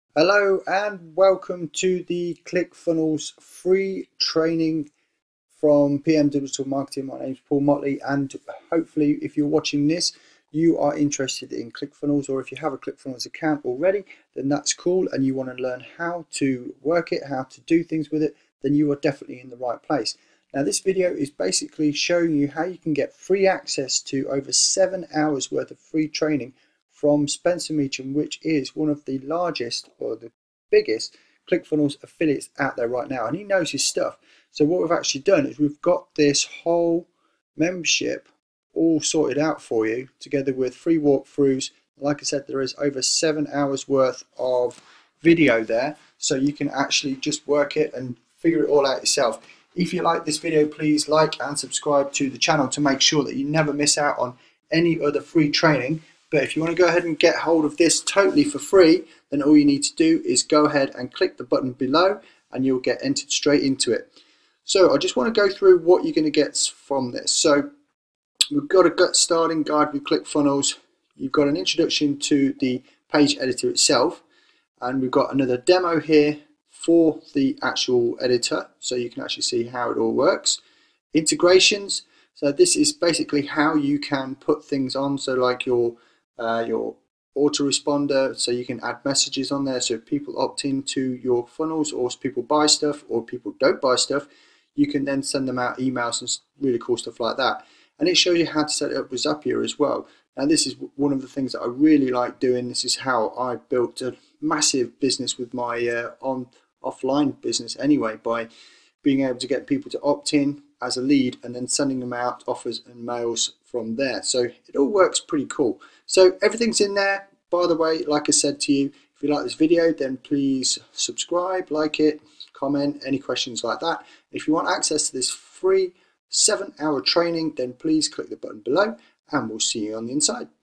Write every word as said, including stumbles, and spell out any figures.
Hello and welcome to the Clickfunnels free training from P M Digital Marketing. My name is Paul Motley, and hopefully if you're watching this you are interested in Clickfunnels, or if you have a Clickfunnels account already, then that's cool and you want to learn how to work it, how to do things with it, then you are definitely in the right place. Now this video is basically showing you how you can get free access to over seven hours worth of free training from Spencer Meacham, which is one of the largest or the biggest Clickfunnels affiliates out there right now, and he knows his stuff. So what we've actually done is we've got this whole membership all sorted out for you, together with free walkthroughs. Like I said, there is over seven hours worth of video there, so you can actually just work it and figure it all out yourself. If you like this video, please like and subscribe to the channel to make sure that you never miss out on any other free training. But if you want to go ahead and get hold of this totally for free, then all you need to do is go ahead and click the button below and you'll get entered straight into it. So I just want to go through what you're going to get from this. So we've got a gut starting guide with Clickfunnels. You've got an introduction to the page editor itself, and we've got another demo here for the actual editor so you can actually see how it all works. Integrations. So this is basically how you can put things on, so like your Uh, your autoresponder, so you can add messages on there, so if people opt into your funnels, or if people buy stuff, or people don't buy stuff, you can then send them out emails and really cool stuff like that. And it shows you how to set it up with Zapier as well. Now this is one of the things that I really like doing. This is how I built a massive business with my uh, on offline business anyway, by being able to get people to opt in as a lead and then sending them out offers and mails from there. So it all works pretty cool. So everything's in there. By the way, like I said to you, if you like this video, then please subscribe, like it, comment, any questions like that. If you want access to this free seven hour training, then please click the button below and we'll see you on the inside.